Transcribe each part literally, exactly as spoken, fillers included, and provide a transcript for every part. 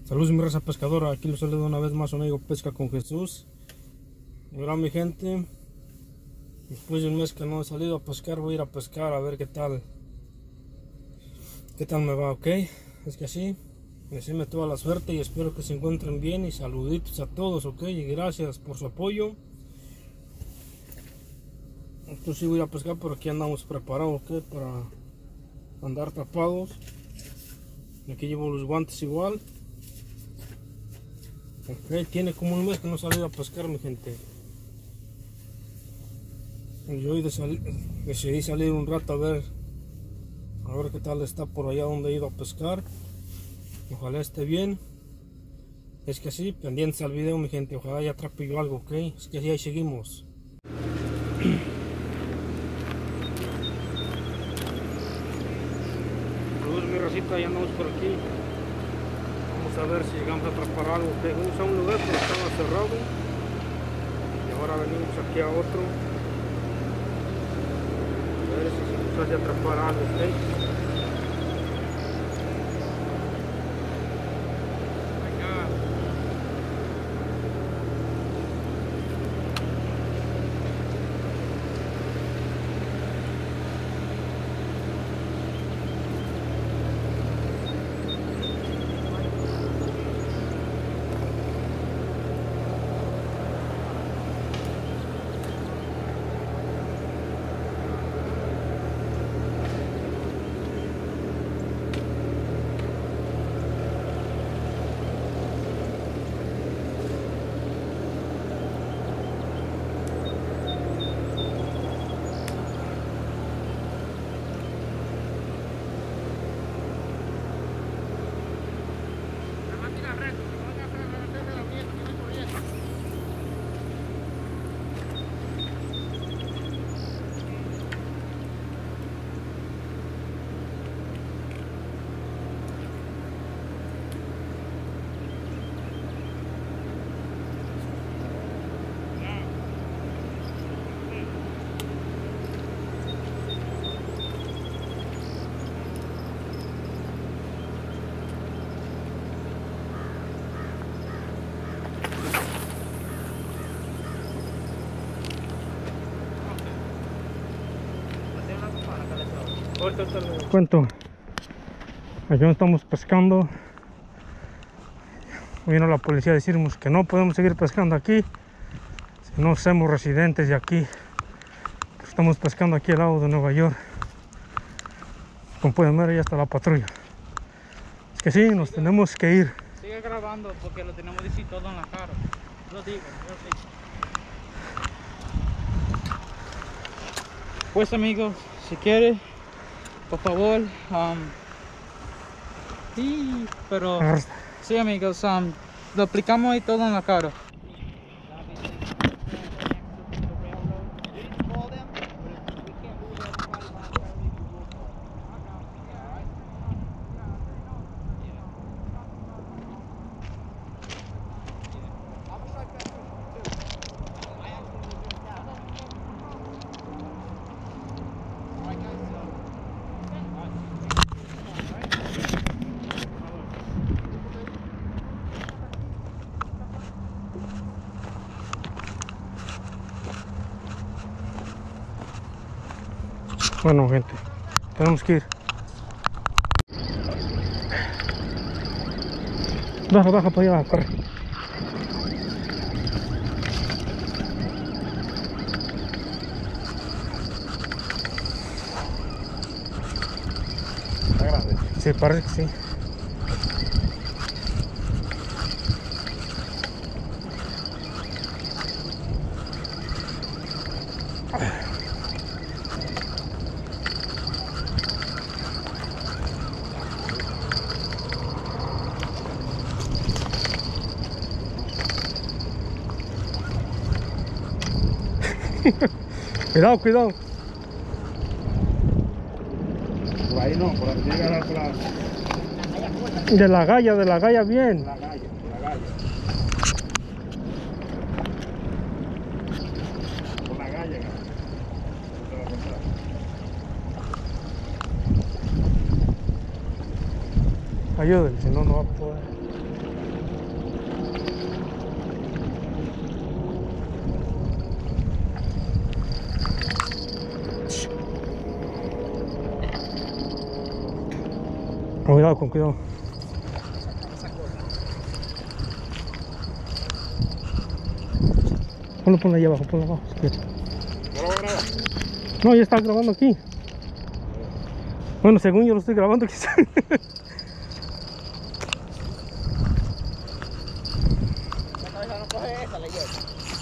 Saludos mi raza pescadora, aquí los saludo una vez más un amigo Pesca con Jesús. Y ahora mi gente, después de un mes que no he salido a pescar, voy a ir a pescar a ver qué tal qué tal me va, ok. Es que así, deséenme toda la suerte y espero que se encuentren bien y saluditos a todos, ok. Y gracias por su apoyo. Entonces sí voy a ir a pescar, pero aquí andamos preparados, ok, para andar tapados. Aquí llevo los guantes igual. Ok, tiene como un mes que no he salido a pescar mi gente. Y hoy decidí salir un rato a ver a ver qué tal está por allá donde he ido a pescar. Ojalá esté bien. Es que sí, pendientes al video mi gente, ojalá ya atrape yo algo, ok. Es que así ahí seguimos. Saludos mi racita, ya andamos por aquí. Vamos a ver si llegamos a atrapar algo, ok. Fuimos a un lugar pero estaba cerrado. Y ahora venimos aquí a otro. A ver si se nos hace atrapar algo, ok. Cuento, aquí no estamos pescando. Vino la policía a decirnos que no podemos seguir pescando aquí si no somos residentes de aquí. Estamos pescando aquí al lado de Nueva York. Como pueden ver, ya está la patrulla. Es que sí, nos tenemos que ir. Sigue grabando porque lo tenemos que decir todo en la cara. Lo digo, lo digo. Pues amigos, si quiere, por favor, um, sí, pero sí amigos, um, lo aplicamos ahí todo en la cara. Bueno gente, tenemos que ir. Baja, baja para allá, corre. ¿Está grande? Sí, parece que sí. Cuidado, cuidado. Por ahí no, por ahí llega por la, De la galla, de la galla bien. la galla, por la galla. Por la galla, no te va a encontrar. Ayúdenle, si no, no va a poder. cuidado, con cuidado. Ponlo, ponlo ahí abajo, ponlo abajo. Si quieres. ¿No lo va a grabar? No, ya está grabando aquí. Bueno, según yo lo estoy grabando, quizá. La cabeza no coge esa, le llevo.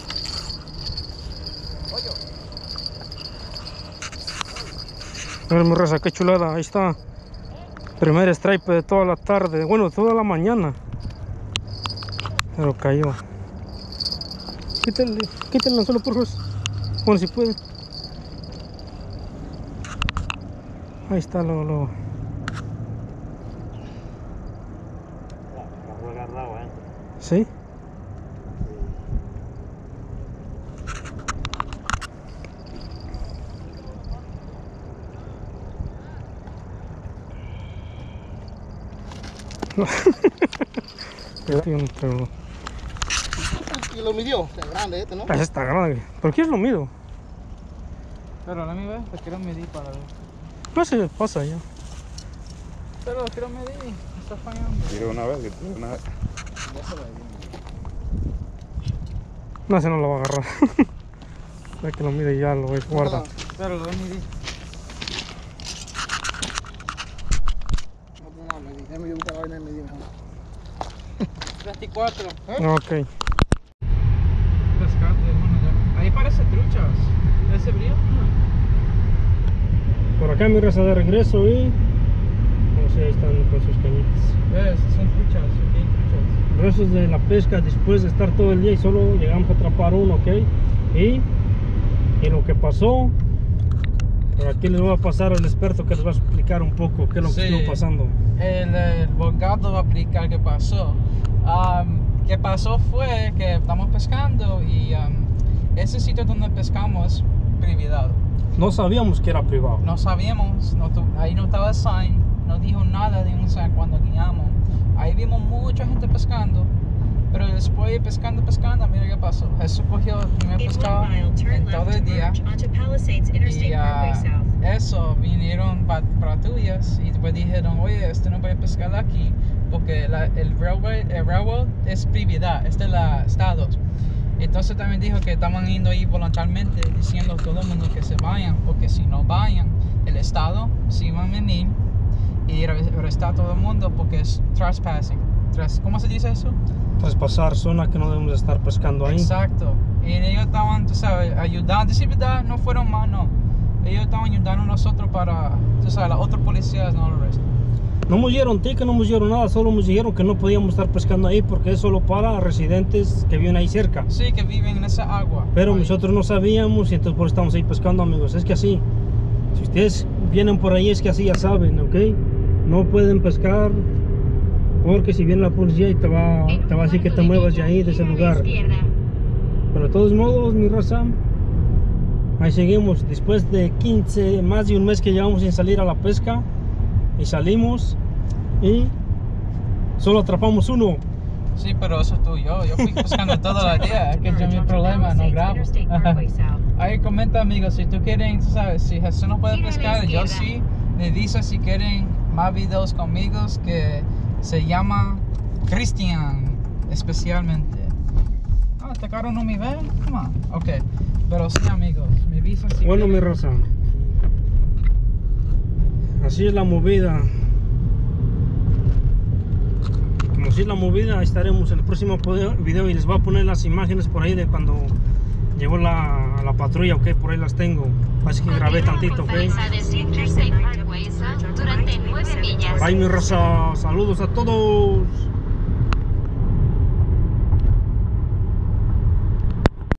Miren mi raza, qué chulada, ahí está. Primer stripe de toda la tarde, bueno, toda la mañana. Pero cayó. Quítale, quítale el anzuelo, por favor. Bueno, si puede. Ahí está lo, lo. La fue agarrado, ¿eh? ¿Sí? Pero... Y lo midió, es grande este, ¿no? Ese está grande. ¿Por qué es lo mido? Pero la mi vez, te quiero medir para ver. No se pasa ya. Pero lo quiero medir, me está fallando. Tiro una vez, tiro una vez. Ya se lo di. No, ese no lo va a agarrar. Ya que lo mide ya lo guarda. Pero lo medí. No, no, me di, déjame yo buscar la vaina y me di mejor. treinta y cuatro. Ok. Pescate, bueno, ya. Ahí parece truchas. ¿Ese brillo? Por acá mi raza de regreso y... No sé, ahí están con sus cañitas. ¿Ves? Son truchas, aquí hay truchas. Restos de la pesca después de estar todo el día y solo llegamos a atrapar uno, ¿ok? Y, y lo que pasó, por aquí les voy a pasar al experto que les va a explicar un poco qué es lo que Sí. estuvo pasando. El, el abogado va a explicar qué pasó. Um, qué pasó fue que estamos pescando y um, ese sitio donde pescamos privado. No sabíamos que era privado. No sabíamos, no tu- ahí no estaba el sign, no dijo nada de un sign cuando guiamos. Ahí vimos mucha gente pescando, pero después pescando, pescando, mira qué pasó. Jesús cogió el primer In pescado one mile, turn en left todo to el día. merge onto Palisades Interstate Y Parkway ah, South. eso, vinieron pa- para tuyas y después dijeron, oye, este no puede pescar aquí porque la- el, railway, el railroad es propiedad, es de los estados. Entonces también dijo que estaban yendo ahí voluntariamente diciendo a todo el mundo que se vayan, porque si no vayan, el estado sí va a venir y arre- arrestar a todo el mundo porque es trespassing. Tres- ¿Cómo se dice eso? Traspasar zona que no debemos estar pescando ahí. Exacto. Y ellos estaban, tú sabes, ayudando. Sí, verdad, no fueron más, no. Ellos estaban ayudando a nosotros para, tú sabes, las otras policías no lo arrestan. No nos dieron ticket, no nos dieron nada, solo nos dijeron que no podíamos estar pescando ahí porque es solo para residentes que viven ahí cerca. Sí, que viven en esa agua. Pero Ahí. nosotros no sabíamos y entonces por eso estamos ahí pescando, amigos. Es que así, si ustedes vienen por ahí es que así ya saben, ¿ok? No pueden pescar porque si viene la policía y te va, te va a decir que te muevas de ahí, de ese lugar. Pero de todos modos, mi raza, ahí seguimos. Después de quince, más de un mes que llevamos sin salir a la pesca y salimos y solo atrapamos uno. Sí, pero eso es tú y yo. Yo fui pescando todo el día. Es que yo mi problema, no grabo. Interstate Parkway South. Ahí comenta, amigos, si tú quieren, tú sabes, si Jesús no puede pescar, yo sí. Me dice si quieren más videos conmigo que se llama Cristian, especialmente. Ah, este carro no me ve. Come on. Ok. Pero sí, amigos, me dicen si Bueno, mi quieren. raza, así es la movida. Como así es la movida, ahí estaremos en el próximo pode- video y les voy a poner las imágenes por ahí de cuando llegó la, la patrulla, ok, por ahí las tengo. Así que grabé tantito, ok. Palisades Interstate Parkway South durante nueve millas. Bye, mi raza, saludos a todos.